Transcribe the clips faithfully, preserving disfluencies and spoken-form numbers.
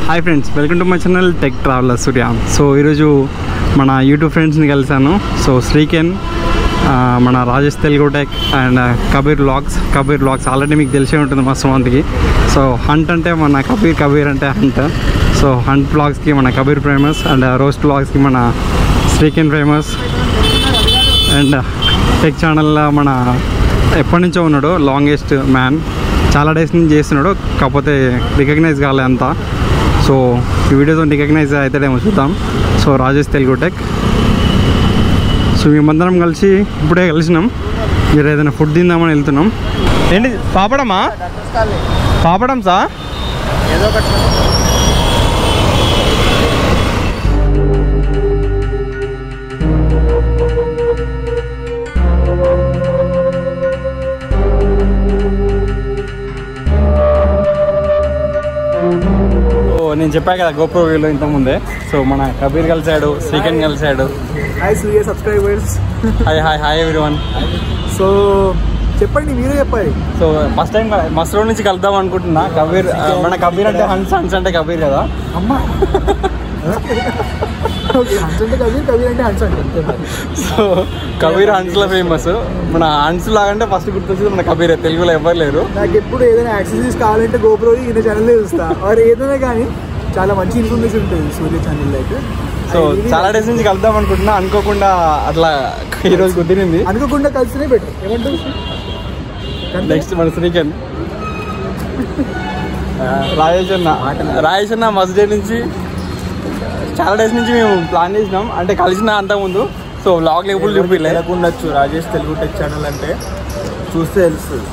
Hi friends, welcome to my channel tech traveler Surya. So ఈరోజు మన YouTube ఫ్రెండ్స్ని కలిసాను. సో శ్రీకెన్, మన Rajesh Telugu tech and Kabir vlogs. Kabir vlogs already మీకు తెలిసే ఉంటుంది మస్తు మందికి. సో హంట్ అంటే మన కబీర్, కబీర్ అంటే హంట్. సో హంట్ వ్లాగ్స్కి మన కబీర్ ఫేమస్ అండ్ రోస్ట్ వ్లాగ్స్కి మన శ్రీకెన్ ఫేమస్. అండ్ టెక్ ఛానల్లో మన ఎప్పటి నుంచో ఉన్నాడు, లాంగెస్ట్ మ్యాన్. చాలా డేస్ నుంచి చేస్తున్నాడు, కాకపోతే రికగ్నైజ్ కాలే అంతా. సో ఈ వీడియోతో రికగ్నైజ్ అవుతాడేమో చూద్దాం. So Rajesh Telugu tech. So మేమందరం కలిసి ఇప్పుడే కలిసినాం. మీరు ఏదైనా ఫుడ్ తిందామని వెళ్తున్నాం. ఏంటి పాపడమా? పాపడం సార్ ఏదో ఒకటి. నేను చెప్పా కదా గోప్రో వీలో ఇంతకుముందే. సో మన కబీర్ కలిసాడు, శ్రీకెన్ కలిసాడు. Hi Surya subscribers. Hi hi hi everyone. So చెప్పండి, మీరే చెప్పాలి. సో ఫస్ట్ టైం మస్రో నుంచి కలుద్దాం అనుకుంటున్నా. కబీర్, మన కబీర్ అంటే హన్స్, హన్స్ అంటే కబీర్ కదా. అమ్మా హన్స్ అంటే కబీర్, కబీర్ అంటే హన్స్ అంటే. సో కబీర్ హన్స్లో ఫేమస్. మన హన్స్ లాగంటే ఫస్ట్ గుర్తొచ్చింది మన కబీర్. తెలుగులో ఎవరు లేరు. నాకు ఎప్పుడు ఏదైనా యాక్సెసరీస్ కావాలంటే గోప్రో ఈయన ఛానల్లో చూస్తా. ఆర్ ఏదైనా కానీ చాలా మంచి ఇన్ఫర్మేషన్ ఉంటుంది సూర్య ఛానల్లో అయితే. సో చాలా డేస్ నుంచి కలుద్దాం అనుకుంటున్నా, అనుకోకుండా అట్లా ఈరోజు కుదిరింది. అనుకోకుండా కలిసినే బెటర్. ఏమంటారు? నెక్స్ట్ మన శ్రీకెన్, రాజేష్ అన్న. రాజేష్ అన్న మస్ట్ డే నుంచి, చాలా డేస్ నుంచి మేము ప్లాన్ చేసినాం. అంటే కలిసిన అంతకుముందు. సో వ్లాగ్ ఎప్పుడు చూపించలేకుండొచ్చు. రాజేష్ తెలుగు టెక్ ఛానల్ అంటే చూస్తే తెలుస్తుంది.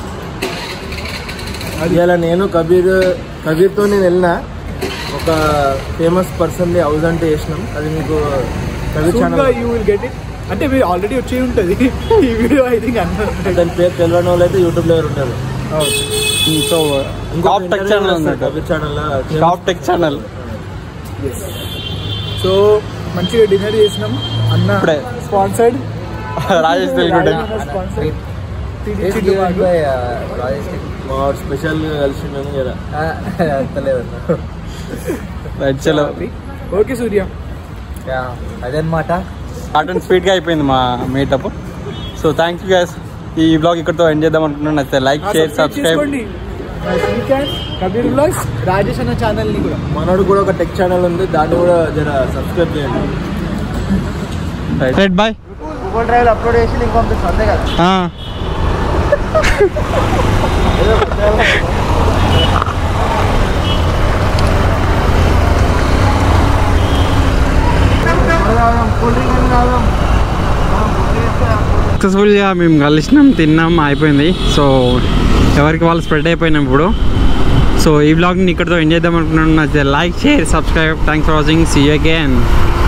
ఇవాళ నేను కబీర్ కబీర్తో నేను వెళ్ళిన ఒక ఫేమస్ పర్సన్ ది హౌస్ అంటే చేసినాం. అది మీకు Kabir channel you will get it. అంటే మీరు ఆల్రెడీ వచ్చి ఉంటుంది ఈ వీడియో. ఐ థింక్ అందరూ దాని పేరు తెలియని వాళ్ళు అయితే యూట్యూబ్లో ఉంటారు. సో టాప్ టెక్ ఛానల్ ఉంది Kabir channel, top tech channel. So మంచిగా డిన్నర్ చేసినాం అన్న. Sponsored Rajesh Telugu tech. Special కలిసిందని కదా అంతలేదన్న. చలో ఓకే సూర్య, అదనమాట. షార్ట్ అండ్ స్వీట్గా అయిపోయింది మా meetup. So thanks you guys. ఈ బ్లాగ్ ఇక్కడితో ఎండ్ చేద్దాం అనుకుంటున్నాను. అయితే like, share, subscribe. Kabir vlogs, Rajesh అన్న ఛానల్ ని కూడా, మనోడు కూడా ఒక టెక్ ఛానల్ ఉంది, దాన్ని కూడా జర సబ్స్క్రైబ్ చేయండి. Right bye. గూగుల్ డ్రైవ్ లో అప్లోడ్ చేసి లింక్ పంపిస్తాను అంతే కదా. సక్సెస్ఫుల్గా మేము కలిసినాం, తిన్నాం, అయిపోయింది. సో ఎవరికి వాళ్ళు స్ప్రెడ్ అయిపోయినాం ఇప్పుడు. సో ఈ బ్లాగ్ని ఇక్కడితో ఎంజాయ్ చేద్దాం అనుకుంటున్నాను. Like, share, subscribe. Thanks for watching. See you again.